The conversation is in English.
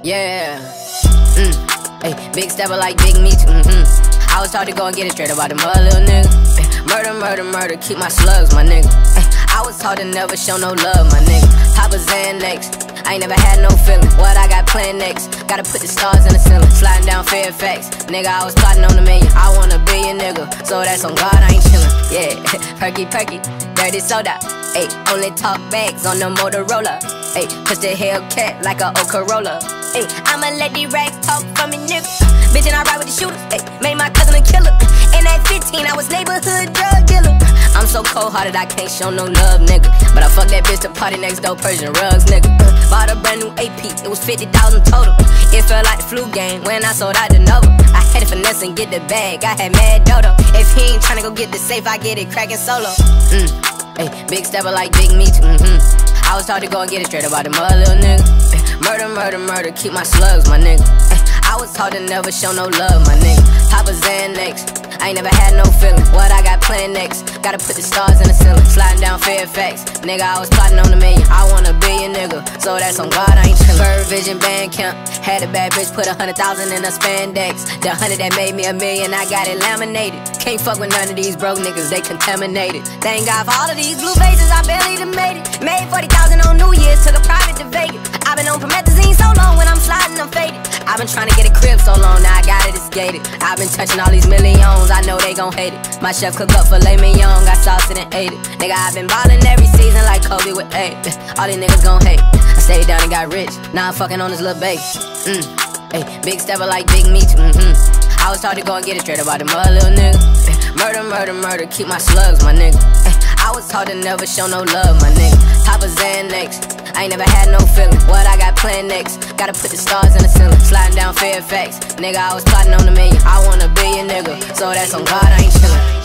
Yeah. Hey, big stepper like Big Meat. I was taught to go and get it straight about the mother, little nigga. Murder, murder, murder, keep my slugs, my nigga. I was taught to never show no love, my nigga. Pop a Xanax, I ain't never had no feeling. What I got planned next? Gotta put the stars in the ceiling. Sliding down Fairfax, nigga, I was plotting on $1 million. I want to be a nigga, so that's on God, I ain't chillin'. Yeah, perky, perky, dirty soda. Ayy, only talk bags on the Motorola. Ayy, push the Hellcat like a old Corolla. Ayy, I'ma let these rags talk for me, nigga. Bitch, and I ride with the shooters. Ayy, made my cousin a killer. And at 15, I was neighborhood drug dealer. I'm so cold-hearted, I can't show no love, nigga. But I fucked that bitch to party next door, Persian rugs, nigga. Bought a brand new AP, it was 50,000 total. It felt like the flu game when I sold out the Nova. I had to finesse and get the bag, I had mad dodo. If he ain't tryna go get the safe, I get it crackin' solo. Hey, big stepper like Big Meat. I was taught to go and get it straight about the mother, little nigga. Murder, murder, murder, keep my slugs, my nigga. I was taught to never show no love, my nigga. Pop a Xanax, I ain't never had no feeling. What I got planned next? Gotta put the stars in the ceiling. Sliding down Fairfax, nigga, I was plotting on $1 million. I wanna be a nigga, so that's on God, I ain't chillin'. Bird Vision Bandcamp, had a bad bitch put 100,000 in a spandex. The 100 that made me $1 million, I got it laminated. Can't fuck with none of these broke niggas, they contaminated. Thank God for all of these blue faces, I barely done made it. Made 40,000 on New Year's, took a private to Vegas. I've been on promethazine so long, when I'm sliding, I'm faded. I've been trying to get a crib so long, now I got it, it's gated. I've been touching all these millions, I know they gon' hate it. My chef cook up filet mignon, got sauce and ate it. Nigga, I've been ballin' every season like Kobe with 8. All these niggas gon' hate. I stayed down and got rich, now I'm fucking on this little baby. Hey, big stepper like Big Meat. I was taught to go and get it straight about the mother, little nigga. Murder, murder, murder, keep my slugs, my nigga. I was taught to never show no love, my nigga. Pop a Xanax, I ain't never had no feeling. What I got planned next? Gotta put the stars in the ceiling. Sliding down Fairfax, nigga, I was plotting on $1 million. I wanna be a nigga, so that's on God, I ain't chillin'.